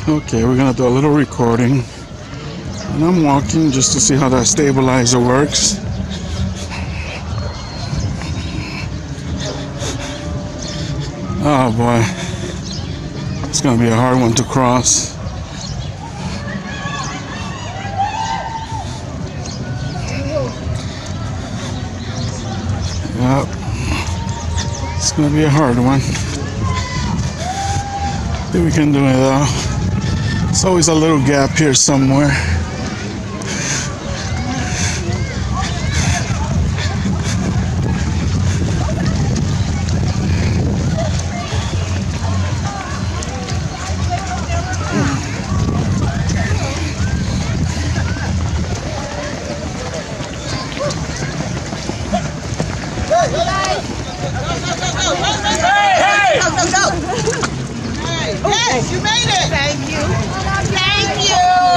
Okay, we're gonna do a little recording. And I'm walking just to see how that stabilizer works. Oh boy, it's gonna be a hard one to cross. Yep, it's gonna be a hard one. I think we can do it though. There's always a little gap here somewhere. Yes, you made it! Thank you. Thank you!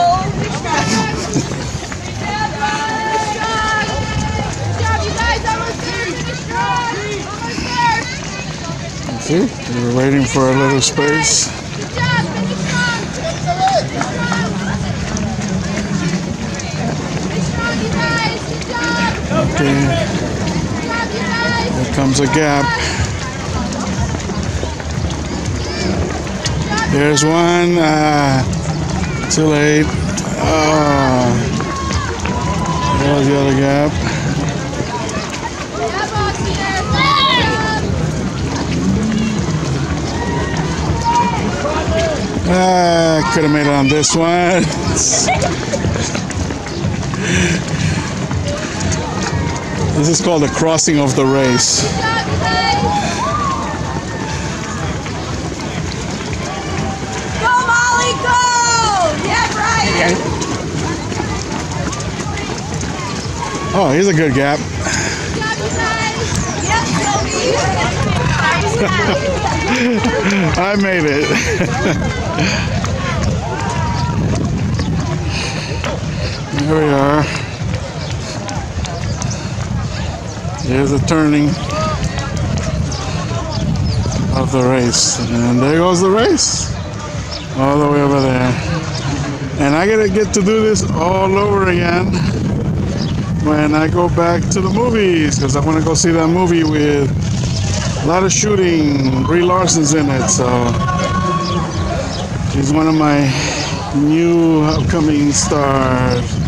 Good job, you guys. Almost there. See, we were waiting for a little space. Good job. Finish strong. Finish strong, you guys. Good job. Okay, Good job, you guys. here comes a gap. There's one. Too late. There's the other gap. Yeah, boss here. Could have made it on this one. This is called the crossing of the race. Good job, you guys. Go, Molly, go! Yeah, Brian. Oh, here's a good gap. Good job, you guys. Yep, Sylvie. I made it. Here we are. Here's the turning of the race. And there goes the race. All the way over there. And I gotta get to do this all over again when I go back to the movies, because I want to go see that movie with a lot of shooting. Brie Larson's in it, so she's one of my new upcoming stars.